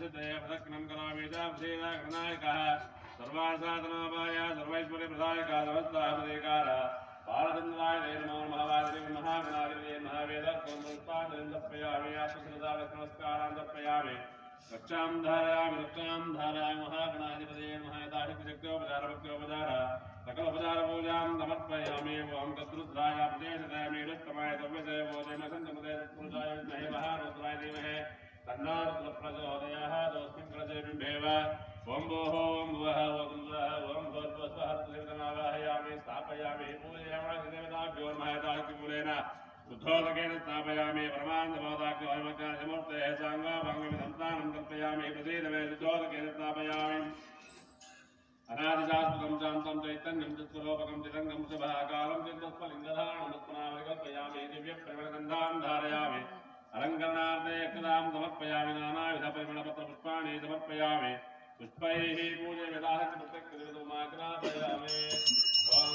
सिद्धये प्रदक्षिणं करोमि गणायकः सर्वासाधनोपाय सर्वैश्वर्यप्रदायकः सर्वस्तापदेकारः बालचन्द्राय नमो महावादिने महागणाधिपतये महावेदत्वं तर्पयामि आत्मश्रद्धानमस्कारान् तर्पयामि रक्षां धारयामि महागणाधिपतये महायताशक्तिशक्त्योपचारभक्त्योपचार सकलोपचारपूजां समर्पयामि ओं तद्रुद्राय प्रदेशदयामि रुत्तमाय सर्वसे भोजनसन्तमुदे तत्पुरुषाय विद्महे महारुद्राय धीमहि तन्नो रुद्रप्रचोदयात् तस्मिन् कृते बिम्बेव ओं भोः ओं भुवः ओं सुरः ओं भूर्भुवः हस्तदेवतावाहयामि स्थापयामि पूजयामि देवताभ्यो महताक्तिमूलेन शुद्धोदकेन स्थापयामि परमानन्दबोधाक्तिमूर्तेः साङ्गाभङ्गमिदन्तानं कल्पयामि प्रसीदमे शुद्धोदकेन स्थापयामि अनादिशाश्वतं शान्तं चैतन्यं चित्स्वरूपकं चिदङ्गं शुभाकालं चित्तस्फलिङ्गधारणमत्मनाविकल्पयामि दिव्यप्रविणगन्धां धारयामि अलङ्करणार्थे यक्षदां समर्पयामि नानाविधपरिमलपत्रपुष्पाणि समर्पयामि पुष्पैः पूजयदाहति प्रत्यक्षमाग्रापयामि ॐ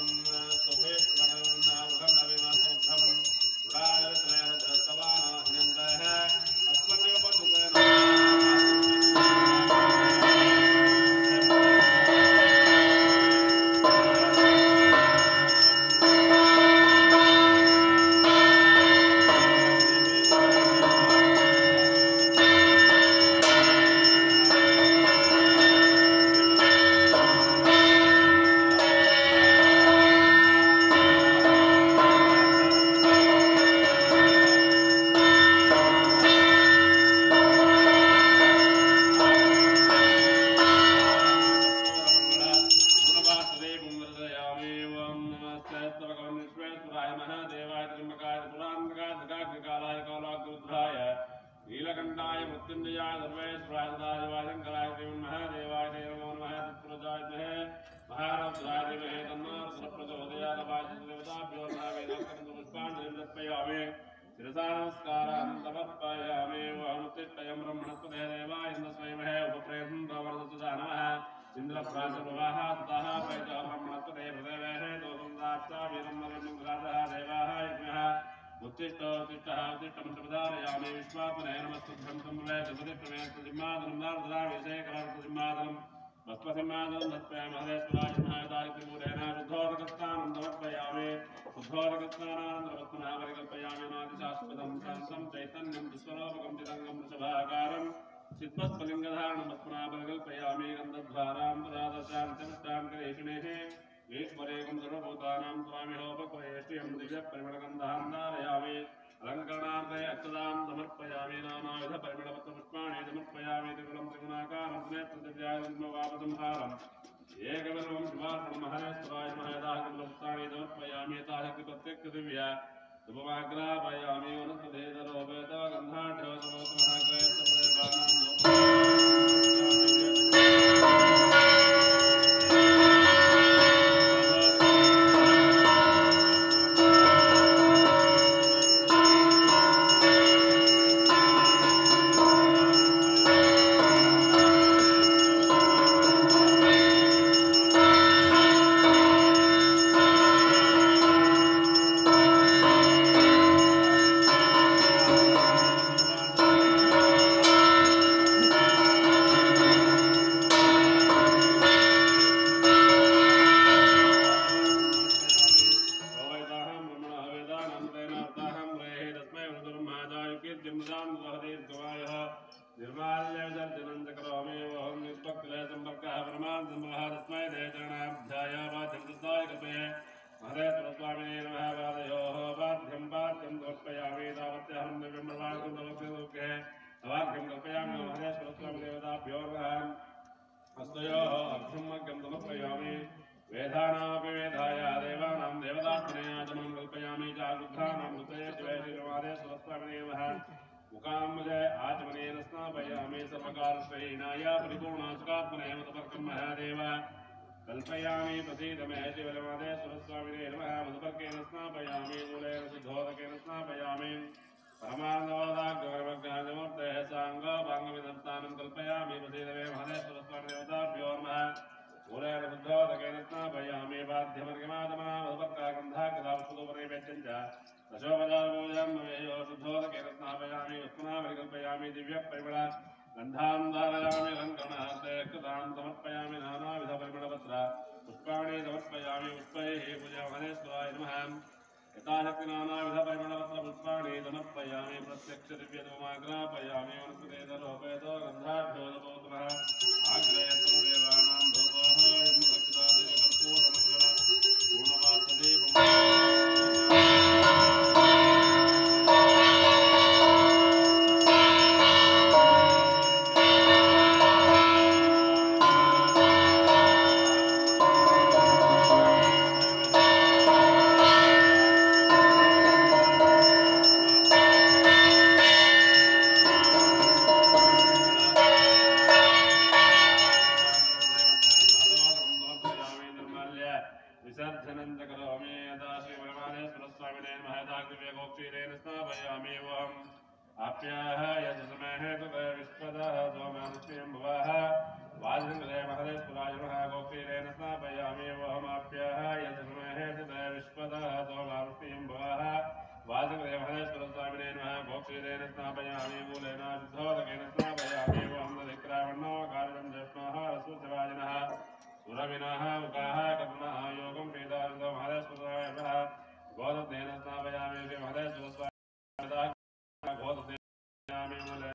नीलकंठाय मृत्युंजयाय सर्वेश्वराय सदाशिवाय महादेवाय नमो नमः तत्पुरुषाय महारुद्राय धीमहि तन्नो रुद्रप्रचोदयात् देवताभ्यो नमः वेदान्तं पुष्पाणि समर्पयामि शिरसा नमस्कारान् समर्पयामि वामुत्तिष्ठयं ब्रह्मणस्पते देवाय तस्मै महे उपप्रेतं प्रवर्ततु नमः इन्द्रप्रासुरवाः ततः प्रैतः ब्रह्मणस्पते प्रदेवेः दोषं वीरं नवमङ्गलादः देवाः यज्ञः उत्तिष्ठोत्तिष्ठः उत्तिष्ठमन्त्रप्रदारयामि विश्वात्मने नमस्तुभ्यं संवेदपतिप्रमेस्तजिम्मादनं नारदराविषेकरार्तजिम्मादनं भस्मसिंहादनं दत्पयामि महेश्वराय महायतायतिमूलेन शुद्धोदकस्नानं समर्पयामि शुद्धोदकस्नानानन्तरवत्मनः परिकल्पयामि नादिशाश्वतं शान्तं चैतन्यं विश्वरूपकं चिदङ्गं वृषभाकारं चित्तस्फलिङ्गधारणं वत्मनः परिकल्पयामि गन्धद्वारां पदादशान्त्यमिष्टां करेषिणेः ईश्वरेकं सर्वभूतानां स्वामिहोपक्वयेष्यं दिव्यपरिमलगन्धां धारयामि अलङ्करणार्थे अक्षदां समर्पयामि नानाविधपरिमलपत्रपुष्पाणि समर्पयामि त्रिगुणं त्रिगुणाकारं नेत्रदिव्यागन्धवापसंहारम् एकविल्वं शिवार्पणं महेश्वराय महदाहकमलपुष्पाणि समर्पयामि ताहकृप्रत्यक्षदिव्या उपमाग्रापयामि कल्पयामि प्रसीदमे शिवलमादे सुरस्वामिने नमः मधुपर्केन स्नापयामि मूलेन शुद्धोदकेन स्नापयामि परमानन्दोदाग्रमग्रहणमूर्तेः साङ्गाभाङ्गविदन्तानं कल्पयामि प्रसीदमे महदेश्वरस्वामिदेवताभ्यो नमः मूलेन शुद्धोदकेन स्नापयामि बाध्यमर्गमादमः मधुपर्कागन्धाकृतावस्तुपरिवेच्यं च दशोपचारपूजां शुद्धोदकेन स्नापयामि वस्मनां परिकल्पयामि दिव्यपरिमळ गन्धां धारयामि लङ्कणार्थे कृतां समर्पयामि नानाविधपरिमलपत्र पुष्पाणि समर्पयामि पुष्पैः पूजामहेश्वराय नमः यथाशक्ति नानाविधपरिमलपत्र पुष्पाणि समर्पयामि प्रत्यक्षदिव्यधूमाग्रापयामि वनस्पतेतरोपेतो गन्धाढ्यो नमोतमः आग्रयतो देवानां धूपः कर्पूरमङ्गल पूर्णमासदीपम् विसर्जनं करोमि यदा श्रीवरमानेश्वरस्वामिने महदाग्निवेगोक्षीरेण स्थापयामि ओम् आप्याः यजसमः तथा विश्वदः सोमानुष्यं भवः वाजङ्गले महदेश्वराय नमः गोक्षीरेण स्थापयामि ओम् आप्याः यजसमः तथा विश्वदः सोमानुष्यं भवः वाजङ्गले महदेश्वरस्वामिने नमः गोक्षीरेण स्थापयामि मूलेन शुद्धोदकेन स्थापयामि ओम् नदिक्रावण्णो कार्यं जष्णोः सुसवाजिनः सुरविनः मुखाः कर्मणः योगं वेदान्तो महदेश्वराय नमः गोदत्तेन स्थापयामि श्री महदेश्वरस्वामिनः गोदत्तेनामि मूले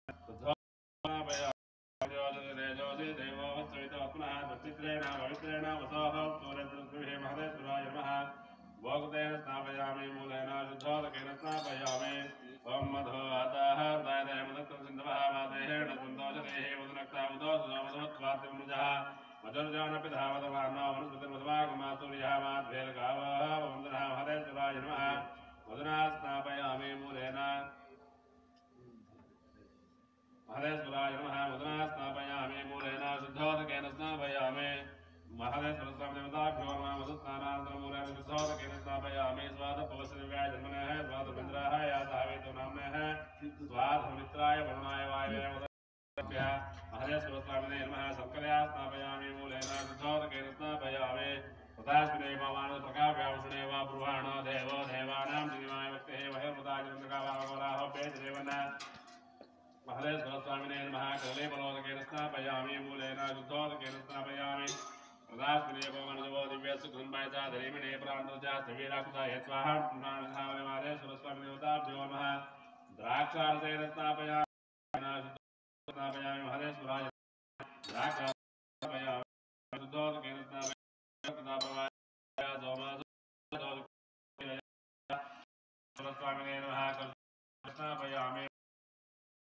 शुद्धोपयामि देवो वत्सवितोत्मनः तच्चित्रेण पवित्रेण वसोः सूर्यद्रुभिः महदेश्वराय नमः गोगतेन स्थापयामि मूलेन शुद्धोदकेन स्थापयामि ॐ मधो आताः हृदयदय मदक्तसिन्धवः वादेहेण सन्तोषदेहे मदनक्ता मुदोषो मधुमत्वार्तिमुजः मधुर्जानपि धावतवान्नो वनस्पतिर्मधुमागमासूर्यः माध्वेलगावः वन्दनः महदेश्वराय नमः मधुना स्नापयामि मूलेन महदेश्वराय नमः मधुना स्नापयामि मूलेन शुद्धोदकेन स्नापयामि महदेश्वरस्वामिदेवताभ्यो नमः मधुस्नानानन्तरमूलेन शुद्धोदकेन स्नापयामि स्वादपवसदिव्याय जन्मनः स्वादमिन्द्राः यासावेतो नाम्नः स्वाधमित्राय वरुणाय वायवे महदेश्वरस्वामिने नमः शर्करया स्नापयामि मूलेन शुद्धोदकेन स्नापयामि तथास्मिने प्रकाव्यावसुने वा ब्रुवाणो देवो देवानां दिनिमाय वक्तेः वहिर्मुदाजनकावावराहो पेतदेवन महदेश्वरस्वामिने नमः कदले परोदकेन स्नापयामि मूलेन शुद्धोदकेन स्नापयामि तथास्मिने भगवानजवो दिव्यसुखन्मयता धरीमिणे प्रान्तर्जा सवीराकुता यत्वाहं पुण्णानधावने महदेश्वरस्वामिने देवताभ्यो नमः द्राक्षारसेन स्नापयामि महदेश्वराय द्राक्षारसेन शुद्धोदकेन स्नापयामि स्वामिने नमः